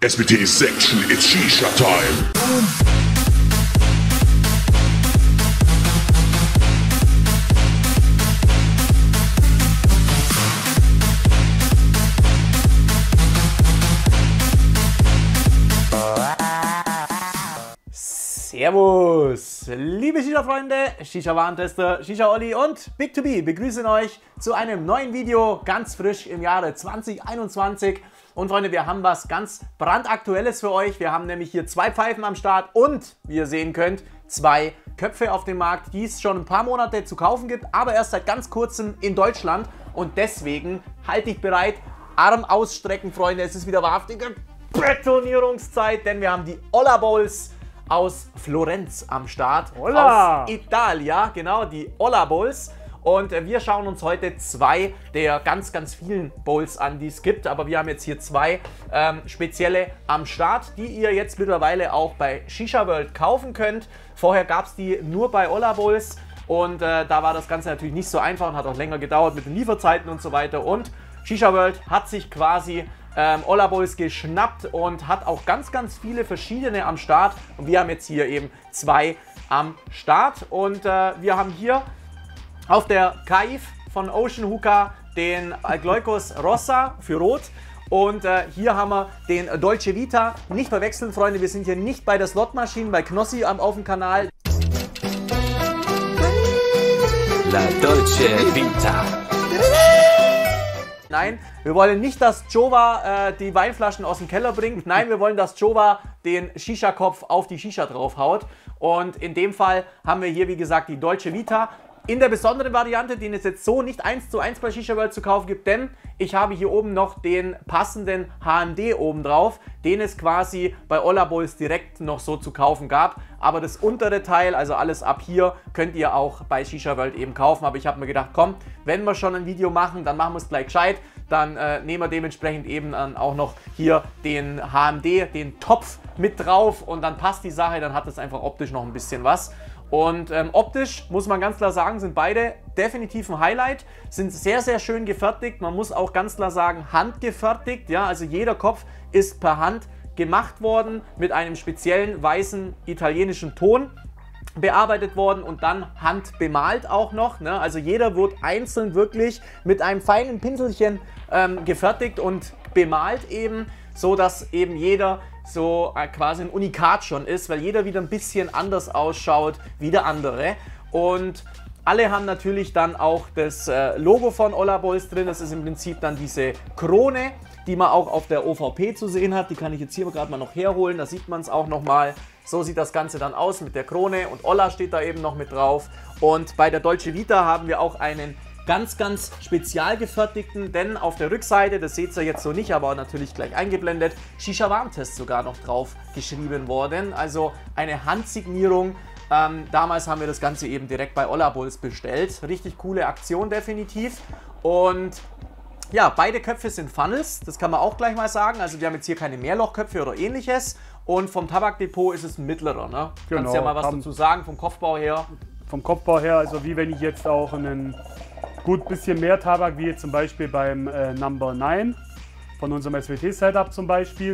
SBT section, it's Shisha time. Servus, liebe Shisha-Freunde, Shisha-Warentester, Shisha-Olli und Big2B begrüßen euch zu einem neuen Video, ganz frisch im Jahre 2021. Und Freunde, wir haben was ganz brandaktuelles für euch. Wir haben nämlich hier zwei Pfeifen am Start und, wie ihr sehen könnt, zwei Köpfe auf dem Markt, die es schon ein paar Monate zu kaufen gibt, aber erst seit ganz kurzem in Deutschland. Und deswegen halte ich bereit, Arm ausstrecken, Freunde. Es ist wieder wahrhaftige Betonierungszeit, denn wir haben die Olla Bowls aus Florenz am Start. Hola. Aus Italia, genau, die Olla Bowls. Und wir schauen uns heute zwei der ganz vielen Bowls an, die es gibt. Aber wir haben jetzt hier zwei spezielle am Start, die ihr jetzt mittlerweile auch bei Shisha World kaufen könnt. Vorher gab es die nur bei Olla Bowls und da war das Ganze natürlich nicht so einfach und hat auch länger gedauert mit den Lieferzeiten und so weiter. Und Shisha World hat sich quasi Olla Bowls geschnappt und hat auch ganz viele verschiedene am Start. Und wir haben jetzt hier eben zwei am Start. Und wir haben hier auf der Kaif von Ocean Hookah den Algleukos Rossa für Rot. Und hier haben wir den Dolce Vita. Nicht verwechseln, Freunde, wir sind hier nicht bei der Slotmaschine, bei Knossi auf dem Kanal. La Dolce Vita. Nein, wir wollen nicht, dass Jova die Weinflaschen aus dem Keller bringt. Nein, wir wollen, dass Jova den Shisha-Kopf auf die Shisha draufhaut. Und in dem Fall haben wir hier, wie gesagt, die Dolce Vita. In der besonderen Variante, den es jetzt so nicht 1:1 bei Shisha World zu kaufen gibt, denn ich habe hier oben noch den passenden HMD oben drauf, den es quasi bei Olla Bowls direkt noch so zu kaufen gab. Aber das untere Teil, also alles ab hier, könnt ihr auch bei Shisha World eben kaufen. Aber ich habe mir gedacht, komm, wenn wir schon ein Video machen, dann machen wir es gleich gescheit. Dann nehmen wir dementsprechend eben auch noch hier den HMD, den Topf mit drauf und dann passt die Sache, dann hat es einfach optisch noch ein bisschen was. Und optisch, muss man ganz klar sagen, sind beide definitiv ein Highlight, sind sehr schön gefertigt. Man muss auch ganz klar sagen, handgefertigt. Ja, also jeder Kopf ist per Hand gemacht worden, mit einem speziellen weißen italienischen Ton bearbeitet worden und dann handbemalt auch noch. Ne? Also jeder wird einzeln wirklich mit einem feinen Pinselchen gefertigt und bemalt eben, so dass eben jeder so quasi ein Unikat schon ist, weil jeder wieder ein bisschen anders ausschaut wie der andere. Und alle haben natürlich dann auch das Logo von Olla Bowls drin. Das ist im Prinzip dann diese Krone, die man auch auf der OVP zu sehen hat. Die kann ich jetzt hier gerade mal noch herholen, da sieht man es auch nochmal. So sieht das Ganze dann aus mit der Krone und Olla steht da eben noch mit drauf. Und bei der Dolce Vita haben wir auch einen ganz spezial gefertigten, denn auf der Rückseite, das seht ihr jetzt so nicht, aber natürlich gleich eingeblendet, Shisha Warentest sogar noch drauf geschrieben worden. Also eine Handsignierung. Damals haben wir das Ganze eben direkt bei Olla Bowls bestellt. Richtig coole Aktion definitiv. Und ja, beide Köpfe sind Funnels, das kann man auch gleich mal sagen. Also wir haben jetzt hier keine Mehrlochköpfe oder ähnliches. Und vom Tabakdepot ist es ein mittlerer. Ne? Genau, kannst ja mal was dazu sagen vom Kopfbau her? Vom Kopfbau her, also wie wenn ich jetzt auch einen gut bisschen mehr Tabak, wie jetzt zum Beispiel beim Number 9 von unserem SWT-Setup zum Beispiel.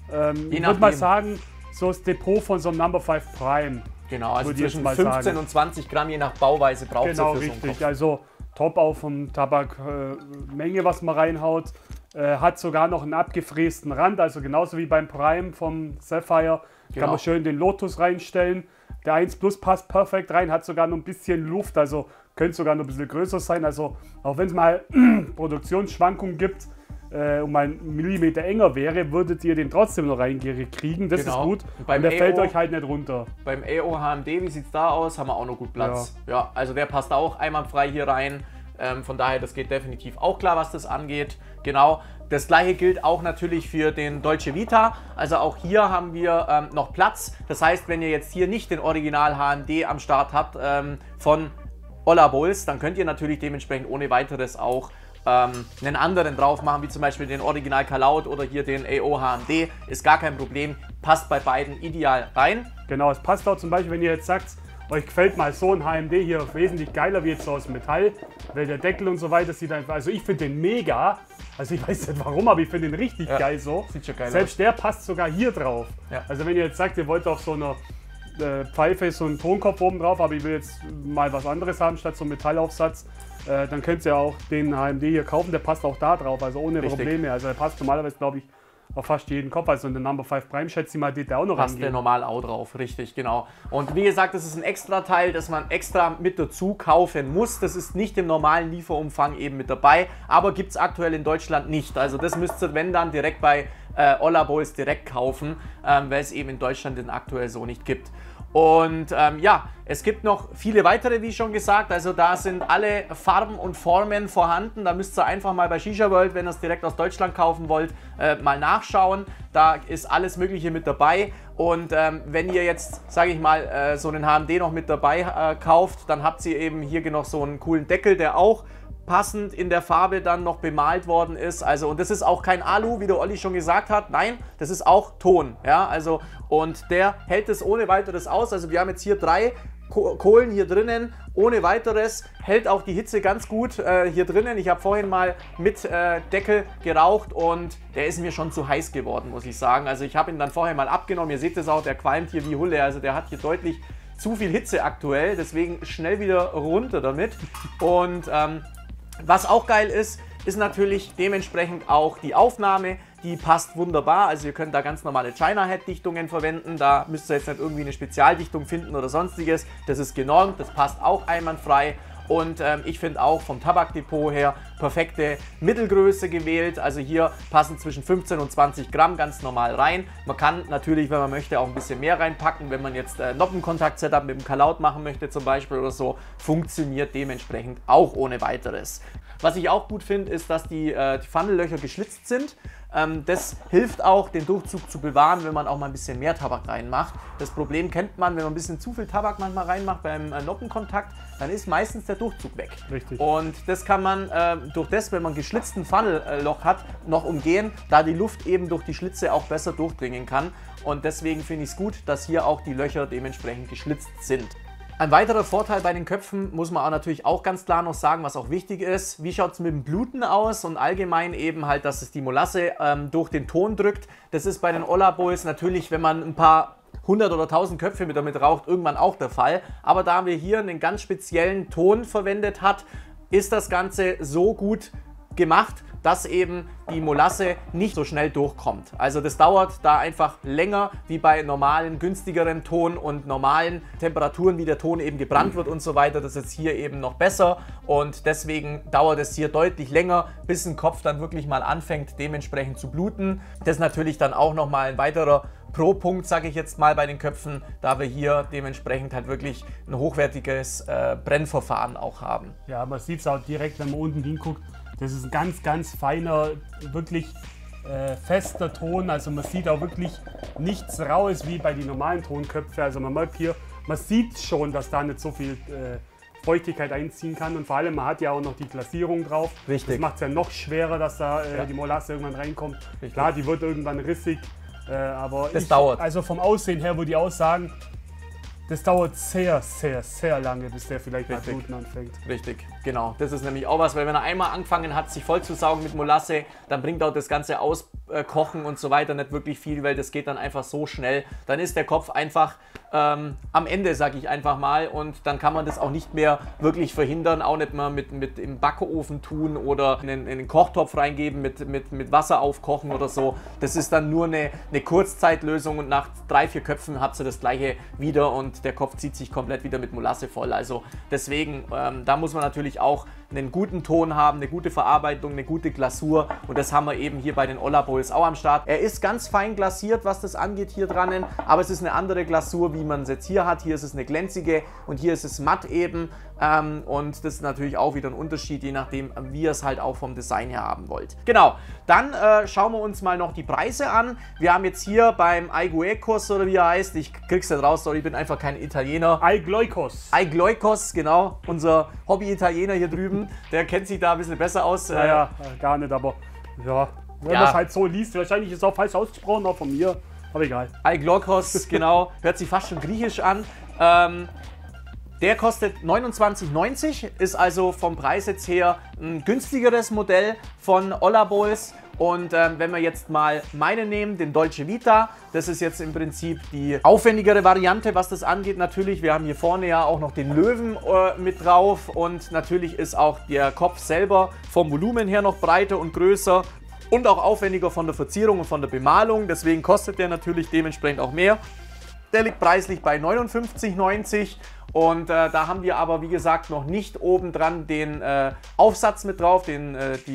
Ich würde mal sagen, so das Depot von so einem Number 5 Prime. Genau, also zwischen 15 und 20 Gramm, je nach Bauweise braucht es genau, für richtig. So einen Kopf. Also top auch vom Tabakmenge, was man reinhaut. Hat sogar noch einen abgefrästen Rand, also genauso wie beim Prime vom Sapphire. Genau. Kann man schön den Lotus reinstellen. Der 1 Plus passt perfekt rein, hat sogar noch ein bisschen Luft, also könnte sogar noch ein bisschen größer sein. Also auch wenn es mal Produktionsschwankungen gibt, um einen Millimeter enger wäre, würdet ihr den trotzdem noch reinkriegen. Das ist gut. Und der fällt euch halt nicht runter. Beim AO HMD, wie sieht es da aus? Haben wir auch noch gut Platz. Ja, also der passt auch einwandfrei hier rein. Von daher, das geht definitiv auch klar, was das angeht. Genau. Das gleiche gilt auch natürlich für den Dolce Vita. Also auch hier haben wir noch Platz. Das heißt, wenn ihr jetzt hier nicht den Original HMD am Start habt von Olla Bowls, dann könnt ihr natürlich dementsprechend ohne weiteres auch einen anderen drauf machen, wie zum Beispiel den Original Kalaut oder hier den AO HMD. Ist gar kein Problem, passt bei beiden ideal rein. Genau, es passt auch zum Beispiel, wenn ihr jetzt sagt, euch gefällt mal so ein HMD hier wesentlich geiler wie jetzt so aus Metall, weil der Deckel und so weiter sieht einfach, also ich finde den mega, also ich weiß nicht warum, aber ich finde den richtig geil so. Sieht schon geil Selbst aus. der passt sogar hier drauf. Ja. Also wenn ihr jetzt sagt, ihr wollt auf so einer Pfeife so einen Tonkopf oben drauf, aber ich will jetzt mal was anderes haben statt so einem Metallaufsatz, dann könnt ihr auch den HMD hier kaufen, der passt auch da drauf, also ohne Richtig. Probleme. Also der passt normalerweise, glaube ich, auf fast jeden Kopf. Also in der Number 5 Prime schätze ich mal, der auch noch Passt der reingehen. normal auch drauf, richtig, genau. Und wie gesagt, das ist ein extra Teil, das man extra mit dazu kaufen muss. Das ist nicht im normalen Lieferumfang eben mit dabei, aber gibt es aktuell in Deutschland nicht. Also das müsst ihr, wenn dann, direkt bei Olla Boys direkt kaufen, weil es eben in Deutschland den aktuell so nicht gibt. Und ja, es gibt noch viele weitere, wie schon gesagt, also da sind alle Farben und Formen vorhanden. Da müsst ihr einfach mal bei Shisha World, wenn ihr es direkt aus Deutschland kaufen wollt, mal nachschauen. Da ist alles Mögliche mit dabei. Und wenn ihr jetzt, sage ich mal, so einen HMD noch mit dabei kauft, dann habt ihr eben hier noch so einen coolen Deckel, der auch passend in der Farbe dann noch bemalt worden ist. Also, und das ist auch kein Alu, wie der Olli schon gesagt hat. Nein, das ist auch Ton. Ja, also, und der hält es ohne weiteres aus. Also wir haben jetzt hier 3 Kohlen hier drinnen, ohne weiteres, hält auch die Hitze ganz gut hier drinnen. Ich habe vorhin mal mit Deckel geraucht und der ist mir schon zu heiß geworden, muss ich sagen. Also ich habe ihn dann vorher mal abgenommen. Ihr seht es auch, der qualmt hier wie Hulle. Also der hat hier deutlich zu viel Hitze aktuell, deswegen schnell wieder runter damit. Und was auch geil ist, ist natürlich dementsprechend auch die Aufnahme. Die passt wunderbar, also ihr könnt da ganz normale China-Head-Dichtungen verwenden. Da müsst ihr jetzt nicht irgendwie eine Spezialdichtung finden oder sonstiges. Das ist genormt, das passt auch einwandfrei. Und ich finde auch vom Tabakdepot her perfekte Mittelgröße gewählt. Also hier passen zwischen 15 und 20 Gramm ganz normal rein. Man kann natürlich, wenn man möchte, auch ein bisschen mehr reinpacken. Wenn man jetzt Noppenkontakt-Setup mit dem Kalaut machen möchte zum Beispiel oder so, funktioniert dementsprechend auch ohne weiteres. Was ich auch gut finde, ist, dass die Funnellöcher geschlitzt sind. Das hilft auch, den Durchzug zu bewahren, wenn man auch mal ein bisschen mehr Tabak reinmacht. Das Problem kennt man, wenn man ein bisschen zu viel Tabak manchmal reinmacht beim Noppenkontakt, dann ist meistens der Durchzug weg. Richtig. Und das kann man durch das, wenn man geschlitzten Funnelloch hat, noch umgehen, da die Luft eben durch die Schlitze auch besser durchdringen kann. Und deswegen finde ich es gut, dass hier auch die Löcher dementsprechend geschlitzt sind. Ein weiterer Vorteil bei den Köpfen muss man auch natürlich auch ganz klar noch sagen, was auch wichtig ist. Wie schaut es mit dem Bluten aus und allgemein eben halt, dass es die Molasse durch den Ton drückt. Das ist bei den Olla Boys natürlich, wenn man ein paar 100 oder 1000 Köpfe damit raucht, irgendwann auch der Fall. Aber da wir hier einen ganz speziellen Ton verwendet hat, ist das Ganze so gut gemacht, dass eben die Molasse nicht so schnell durchkommt. Also das dauert da einfach länger wie bei normalen, günstigeren Ton und normalen Temperaturen, wie der Ton eben gebrannt wird und so weiter. Das ist jetzt hier eben noch besser und deswegen dauert es hier deutlich länger, bis ein Kopf dann wirklich mal anfängt, dementsprechend zu bluten. Das ist natürlich dann auch nochmal ein weiterer Pro-Punkt, sage ich jetzt mal, bei den Köpfen, da wir hier dementsprechend halt wirklich ein hochwertiges Brennverfahren auch haben. Ja, man sieht es auch direkt, wenn man unten hinguckt. Das ist ein ganz, ganz feiner, wirklich fester Ton. Also man sieht auch wirklich nichts Raues wie bei den normalen Tonköpfen. Also man merkt hier, man sieht schon, dass da nicht so viel Feuchtigkeit einziehen kann. Und vor allem, man hat ja auch noch die Glasierung drauf. Richtig. Das macht es ja noch schwerer, dass da Ja. die Molasse irgendwann reinkommt. Richtig. Klar, die wird irgendwann rissig. Aber Das dauert. Also vom Aussehen her würde ich auch sagen, das dauert sehr, sehr, sehr lange, bis der vielleicht mal Richtig. bluten anfängt. Richtig, genau. Das ist nämlich auch was, weil wenn er einmal angefangen hat, sich voll zu saugen mit Molasse, dann bringt auch das ganze Auskochen und so weiter nicht wirklich viel, weil das geht dann einfach so schnell. Dann ist der Kopf einfach am Ende, sage ich einfach mal, und dann kann man das auch nicht mehr wirklich verhindern, auch nicht mal mit im Backofen tun oder in den Kochtopf reingeben, mit Wasser aufkochen oder so. Das ist dann nur eine Kurzzeitlösung und nach 3, 4 Köpfen habt ihr das gleiche wieder und der Kopf zieht sich komplett wieder mit Molasse voll. Also deswegen, da muss man natürlich auch einen guten Ton haben, eine gute Verarbeitung, eine gute Glasur und das haben wir eben hier bei den Olla Boys auch am Start. Er ist ganz fein glasiert, was das angeht hier dran, aber es ist eine andere Glasur, wie man es jetzt hier hat. Hier ist es eine glänzige und hier ist es matt eben und das ist natürlich auch wieder ein Unterschied, je nachdem, wie ihr es halt auch vom Design her haben wollt. Genau, dann schauen wir uns mal noch die Preise an. Wir haben jetzt hier beim Aigloikos oder wie er heißt, ich krieg's nicht raus, sorry, ich bin einfach kein Italiener. Aigloikos. Aigloikos, genau, unser Hobby-Italiener hier drüben, der kennt sich da ein bisschen besser aus. Naja, gar nicht, aber ja, wenn Ja. man es halt so liest, wahrscheinlich ist es auch falsch ausgesprochen, auch von mir, aber egal. Aigloikos, genau, hört sich fast schon griechisch an. Der kostet 29,90, ist also vom Preis jetzt her ein günstigeres Modell von Ollabols. Und wenn wir jetzt mal meine nehmen, den Dolce Vita, das ist jetzt im Prinzip die aufwendigere Variante, was das angeht. Natürlich, wir haben hier vorne ja auch noch den Löwen mit drauf und natürlich ist auch der Kopf selber vom Volumen her noch breiter und größer und auch aufwendiger von der Verzierung und von der Bemalung. Deswegen kostet der natürlich dementsprechend auch mehr. Der liegt preislich bei 59,90 und da haben wir aber, wie gesagt, noch nicht obendran den Aufsatz mit drauf, den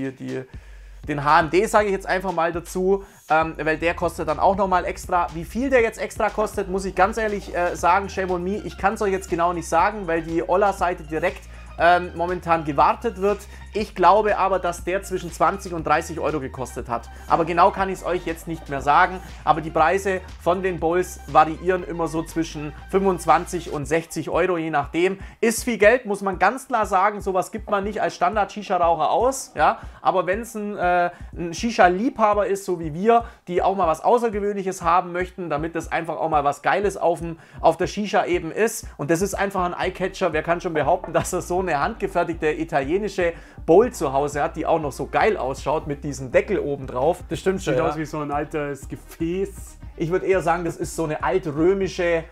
HMD sage ich jetzt einfach mal dazu, weil der kostet dann auch nochmal extra. Wie viel der jetzt extra kostet, muss ich ganz ehrlich sagen, shame on me, ich kann es euch jetzt genau nicht sagen, weil die Olla-Seite direkt momentan gewartet wird. Ich glaube aber, dass der zwischen 20 und 30 Euro gekostet hat. Aber genau kann ich es euch jetzt nicht mehr sagen. Aber die Preise von den Bowls variieren immer so zwischen 25 und 60 Euro, je nachdem. Ist viel Geld, muss man ganz klar sagen. Sowas gibt man nicht als Standard-Shisha-Raucher aus. Ja? Aber wenn es ein Shisha-Liebhaber ist, so wie wir, die auch mal was Außergewöhnliches haben möchten, damit das einfach auch mal was Geiles auf der Shisha eben ist. Und das ist einfach ein Eyecatcher. Wer kann schon behaupten, dass er so eine handgefertigte italienische Bowl zu Hause hat, die auch noch so geil ausschaut mit diesem Deckel oben drauf. Das stimmt schon. Sieht aus wie so ein altes Gefäß. Ich würde eher sagen, das ist so eine altrömischer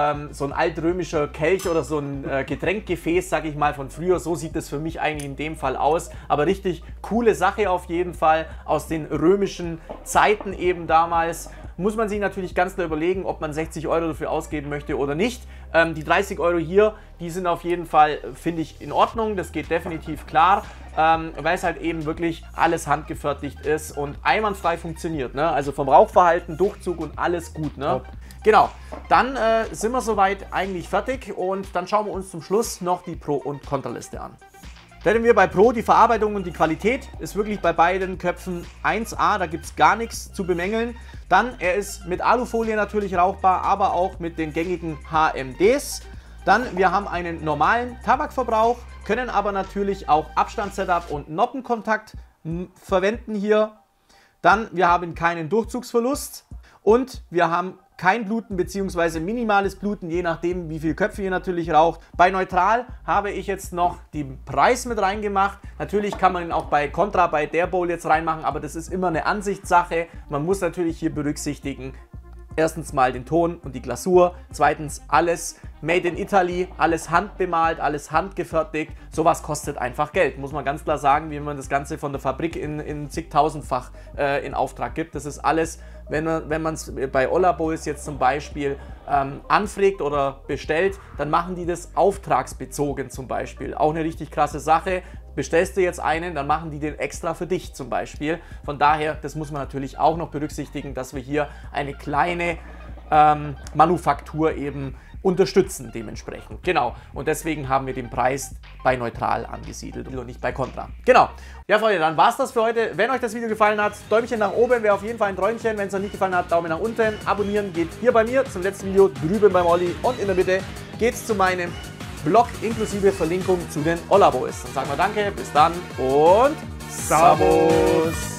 Kelch oder so ein Getränkgefäß, sag ich mal, von früher. So sieht das für mich eigentlich in dem Fall aus. Aber richtig coole Sache auf jeden Fall aus den römischen Zeiten eben damals. Muss man sich natürlich ganz klar überlegen, ob man 60 Euro dafür ausgeben möchte oder nicht. Die 30 Euro hier, die sind auf jeden Fall, finde ich, in Ordnung. Das geht definitiv klar, weil es halt eben wirklich alles handgefertigt ist und einwandfrei funktioniert. Ne? Also vom Rauchverhalten, Durchzug und alles gut. Ne? Genau, dann sind wir soweit eigentlich fertig und dann schauen wir uns zum Schluss noch die Pro- und Kontraliste an. Da hätten wir bei Pro die Verarbeitung und die Qualität, ist wirklich bei beiden Köpfen 1A, da gibt es gar nichts zu bemängeln. Dann, er ist mit Alufolie natürlich rauchbar, aber auch mit den gängigen HMDs. Dann, wir haben einen normalen Tabakverbrauch, können aber natürlich auch Abstandssetup und Noppenkontakt verwenden hier. Dann, wir haben keinen Durchzugsverlust und wir haben kein Bluten bzw. minimales Bluten, je nachdem wie viel Köpfe ihr natürlich raucht. Bei Neutral habe ich jetzt noch den Preis mit reingemacht. Natürlich kann man ihn auch bei Contra, bei der Bowl jetzt reinmachen, aber das ist immer eine Ansichtssache. Man muss natürlich hier berücksichtigen, erstens mal den Ton und die Glasur, zweitens alles made in Italy, alles handbemalt, alles handgefertigt. Sowas kostet einfach Geld, muss man ganz klar sagen, wie man das Ganze von der Fabrik in zigtausendfach in Auftrag gibt. Das ist alles, wenn man es bei Ollabowls jetzt zum Beispiel anfragt oder bestellt, dann machen die das auftragsbezogen zum Beispiel. Auch eine richtig krasse Sache. Bestellst du jetzt einen, dann machen die den extra für dich zum Beispiel. Von daher, das muss man natürlich auch noch berücksichtigen, dass wir hier eine kleine Manufaktur eben unterstützen dementsprechend. Genau. Und deswegen haben wir den Preis bei Neutral angesiedelt und nicht bei Contra. Genau. Ja, Freunde, dann war es das für heute. Wenn euch das Video gefallen hat, Däumchen nach oben wäre auf jeden Fall ein Träumchen. Wenn es noch nicht gefallen hat, Daumen nach unten. Abonnieren geht hier bei mir zum letzten Video drüben beim Olli. Und in der Mitte geht es zu meinem Blog inklusive Verlinkung zu den Ollabowls. Dann sagen wir danke, bis dann und Servus.